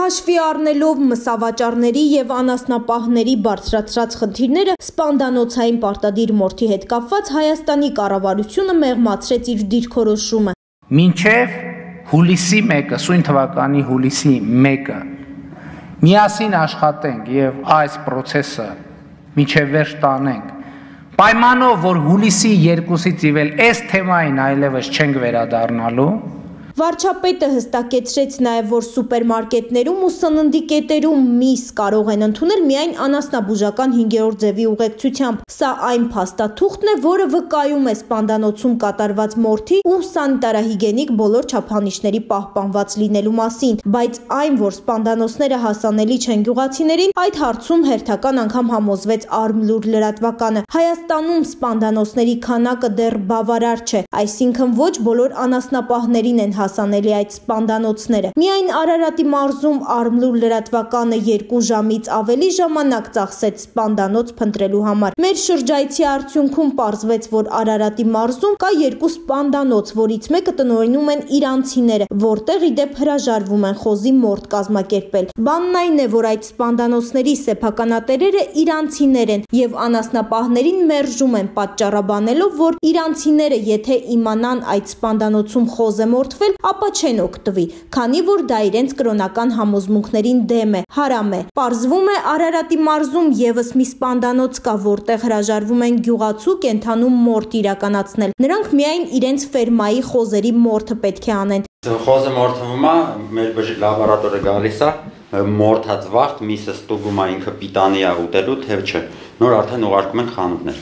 Հաշվի առնելով մսավաճառների եւ անասնապահների բարձրացրած խնդիրները, սպանդանոցային պարտադիր մորթի հետ կապված Հայաստանի կառավարությունը մեղմացրեց իր դիրքորոշումը։ Մինչև հուլիսի 1-ը, սույն թվականի հուլիսի 1-ը միասին աշխատենք եւ այս process-ը մինչև վերջ տանենք։ Պայմանով, որ հուլիսի 2-ից ի վեր այս թեմային այլևս չենք վերադառնալու։ Վարչապետը հստակեցրեց նաև, որ սուպերմարկետներում ու սննդի կետերում միս կարող են ընդունել միայն անասնաբուժական 5-րդ ձևի ուղեկցությամբ։ Սա այն փաստաթուղթն է, որը վկայում է սպանդանոցում կատարված մորթի ու սանիտարահիգենիկ բոլոր չափանիշների պահպանված լինելու մասին, բայց այն, որ սպանդանոցները հասանելի չեն գյուղացիներին, այդ հարցում հերթական անգամ համոզվեց Արմլուր լրատվականը։ Հայաստանում սպանդանոցների քանակը դեռ բավարար չէ, այսինքն ոչ բոլոր անասնապահներին են հասանելի այդ սպանդանոցները։ Միայն Արարատի մարզում Արմլուր լրատվականը 2 ժամից ավելի ժամանակ ծախսեց սպանդանոց փնտրելու համար։ Մեր շրջայցի արդյունքում պարզվեց, որ Արարատի մարզում կա 2 սպանդանոց, որից մեկը տնօրինում են իրանցիները, որտեղ ի դեպ հրաժարվում են խոզի մորթ կազմակերպել։ Բանն այն է, որ այդ սպանդանոցների սեփականատերերը իրանցիներ են եւ անասնապահներին մերժում են պատճառաբանելով, որ իրանցիները եթե իմանան այդ սպանդանոցում խոզ է մորթվել, ապա չեն օգտվի, քանի որ դա իրենց կրոնական համոզմունքներին դեմ է, հարամ է։ Պարզվում է Արարատի մարզում եւս մի սպանդանոց կա, որտեղ հրաժարվում են գյուղացու կենդանու մորթ իրականացնել։ Նրանք միայն իրենց ֆերմայի խոզերի մորթը պետք է անեն։ Խոզը մորթվում է, մեր լաբորատորը գալիս է, մորթած վաղ միսը ստուգում է ինքը պիտանի է ուտելու, թե չէ։ Նոր արդեն ուղարկում են խանութներ։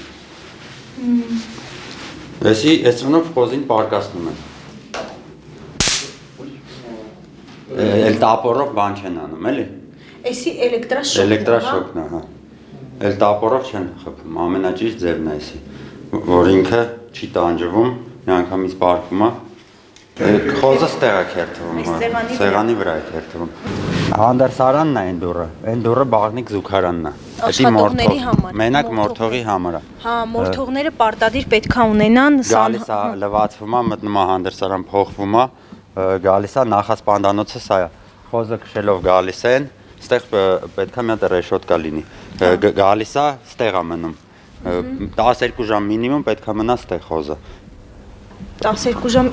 Այսինքն խոզին պարկասնում են։ Էլ տապորով բան չեն անում, էլի։ Էսի էլեկտրաշոկն է։ Էլեկտրաշոկն է, հա։ Էլ տապորով չեն խփում, ամենաճիշտ ձևն է էսի, որ ինքը չի տանջվում, միանգամից պարկվում է։ Խոզը ստեղ է քերթվում, սեղանի վրա է քերթվում։ Հանդերսարանն է այն դուրը բաղնիկ զուգարանն է։ Աշխատողների համար։ Մենակ մորթողի համար է։ Հա, մորթողները պարտադիր պետք է ունենան։ Գալիս է, լվացվում է, մտնում է հանդերսարան, փոխվում է, գալիս է նախասպանդանոցը սա է։ Խոզը քշելով գալիս են, ստեղ պետք է մի հատ ռեշոտկա լինի։ Գալիս է, ստեղ է մնում։ 12 ժամ մինիմում պետք է մնա ստեղ խոզը։ 12 ժամ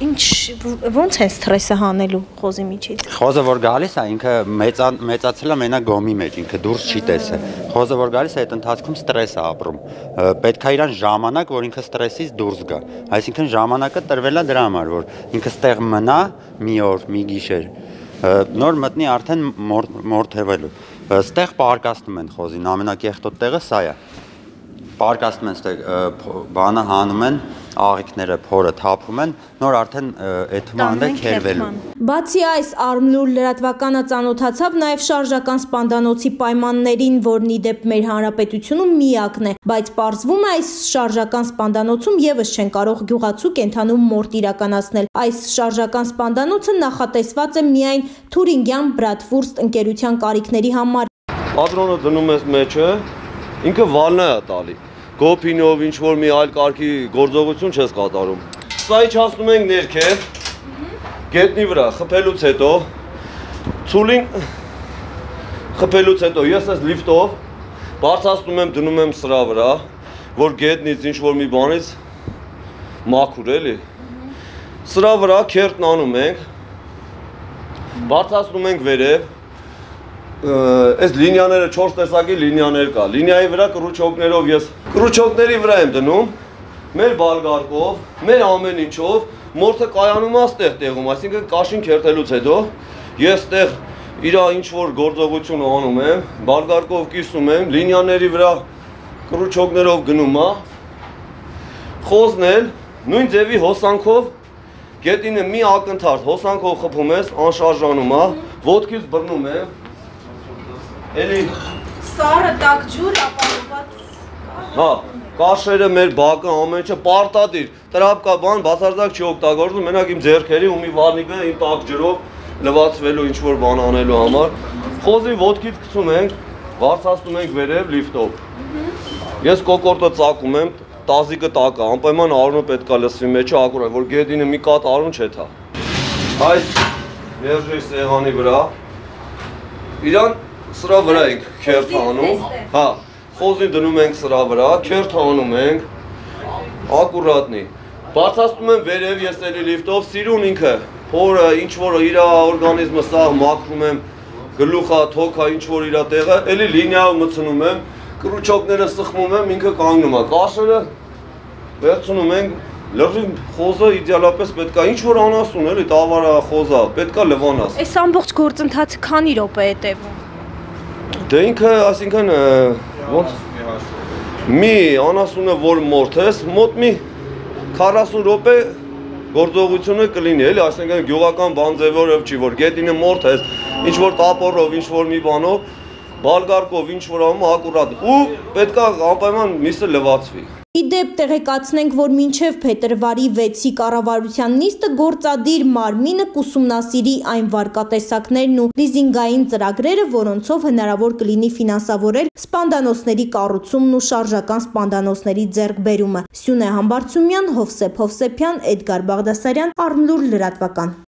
ոնց է սթրեսը հանելու խոզի միջից։ Խոզը որ գալիս է, ինքը մեծացել է մենակ գոմի մեջ, ինքը դուրս չի տեսել։ Խոզը որ գալիս է, այդ ընթացքում ստրես է ապրում։ Պետք է իրան ժամանակ, որ ինքը ստրեսից դուրս գա։ Այսինքն ժամանակը տրվել է դրա համար, որ ինքը ստեղ մնա մի օր, մի գիշեր, նոր մտնի արդեն մորթևելու։ Ստեղ պարկասնում են խոզին, ամենակեղտոտ տեղը սա է։ Պարկասնում են ստեղ բանը հանում են, աղիքները փորը թափում են, նոր արդեն էթմանդը քերվելու։ Բացի այս, Արմլուր լրատվականը ծանոթացավ նաև շարժական սպանդանոցի պայմաններին, որն ի դեպ մեր հանրապետությունում միակն է, բայց պարզվում է այս շարժական սպանդանոցում եւս չեն կարող գյուղացու կենդանու մորթ իրականացնել։ Այս շարժական սպանդանոցը նախատեսված է միայն Թուրինգյան Բրադվուրստ ընկերության կարիքների համար։ Պատրոնը դնում ես մեջը, ինքը վալնա է տալի։ Գոփինով ինչ-որ մի այլ կարգի գործողություն չես կատարում։ Սա իջացնում ենք ներքև, գետնի վրա խփելուց հետո, ցուլին խփելուց հետո ես այս լիֆտով բարձրացնում եմ, դնում եմ սրա վրա, որ գետնից ինչ-որ մի բանից մաքուր էլի։ Սրա վրա քերթն անում ենք, բարձրացնում ենք վերև, այս լինիաները 4 տեսակի լինիաներ կա, լինիայի վրա կրուչոկներով ես կրուչոկների վրա եմ դնում, մեր բալգարկով, մեր ամեն ինչով, մորթը կայանում է ստեղ տեղում, այսինքն կաշին քերթելուց հետո, ես ստեղ իրա ինչ-որ գործողություն անում եմ, բալգարկով կիսում եմ, լինիաների վրա կրուչոկներով գնում է, խոզն էլ նույն ձևի հոսանքով, գետինը մի ակնթարթ հոսանքով խփում ես, անշարժանում է, ոտքից բռնում եմ, Էլի Սարը տակ ջուր ապահոված։ Հա, կաշերը մեր բակը ամեն ինչը պարտադիր։ Տրապկա բան բացարձակ չի օգտագործում, մենակ իմ ձեռքերի ու մի վարնիկը իմ տակ ջրով լվացվելու ինչ որ բան անելու համար։ Խոզի ոտքից գցում ենք, բարձրացնում ենք վերև լիֆտով։ Ես կոկորտը ծակում եմ, տազիկը տակը, անպայման արունը պետք է լսվի մեջը ակուրատ, որ գետինը մի կատ արուն չէ թա։ Այս երժի սեղանի վրա իրան սրա վրա ենք քերթ անում, հա, խոզին դնում ենք սրա վրա, քերթ անում ենք, ակուրատնի, բարձրացնում եմ վերև, ես էլի լիֆտով, սիրուն ինքը, փորը, ինչ-որ իր օրգանիզմը սաղ մաքրում եմ, գլուխա, թոքա, ինչ-որ իր տեղը, էլի լինիայով մցնում եմ, կրուչոկները սխմում եմ, ինքը կանգնում է, կաշերը վերցնում ենք, լրիվ խոզը իդեալապես պետքա, ինչ-որ անասուն էլի, տավարա խոզա, պետքա լվանաս։ Այս ամբողջ գործընթացը քանի րոպե է տևում։ Դե ինքը, այսինքն, ոնց մի անասունը որ մորթես, մոտ մի 40 րոպե գործողությունը կլինի, էլի, այսինքն գյուղական բանձևորով չի, որ գետինը մորթես, ինչ-որ տապորով, ինչ-որ մի բանով, բալգարկով, ինչ-որ անում ակուրատ, ու պետքա անպայման միսը լվացվի։ Իդեպ տեղեկացնենք, որ մինչև փետրվարի 6-ի կառավարության նիստը գործադիր մարմինը կուսումնասիրի այն վարկատեսակներն ու լիզինգային ծրագրերը, որոնցով հնարավոր կլինի ֆինանսավորել սպանդանոցների կառուցումն ու շարժական սպանդանոցների ձեռքբերումը։ Սյունե Համբարձումյան, Հովսեփ Հովսեփյան, Էդգար Բաղդասարյան, Արմլուր լրատվական։